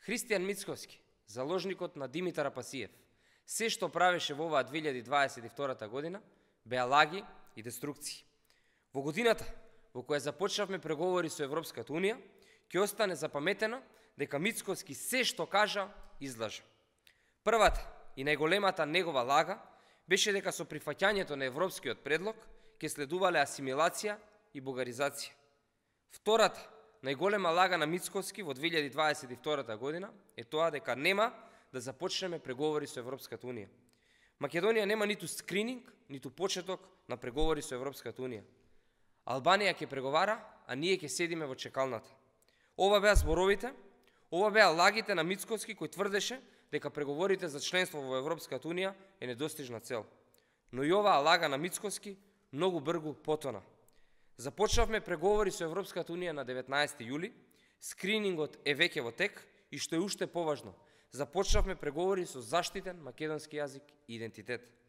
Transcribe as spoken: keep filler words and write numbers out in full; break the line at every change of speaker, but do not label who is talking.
Христијан Мицкоски, заложникот на Димитар Апасиев, се што правеше во оваа две илјади дваесет и втора година беа лаги и деструкции. Во годината во која започнавме преговори со Европската Унија, ќе остане запаметено дека Мицкоски се што кажа излажа. Првата и најголемата негова лага беше дека со прифаќањето на европскиот предлог ќе следувале асимилација и бугаризација. Втората најголема лага на Мицкоски во две илјади дваесет и втора година е тоа дека нема да започнеме преговори со Европската Унија. Македонија нема ниту скрининг, ниту почеток на преговори со Европската Унија. Албанија ќе преговара, а ние ќе седиме во чекалната. Ова беа зборовите, ова беа лагите на Мицкоски кој тврдеше дека преговорите за членство во Европската Унија е недостижна цел. Но и оваа лага на Мицкоски многу брзо потона. Започнавме преговори со Европската Унија на деветнаесети јули, скринингот е веќе во тек и што е уште поважно, започнавме преговори со заштитен македонски јазик и идентитет.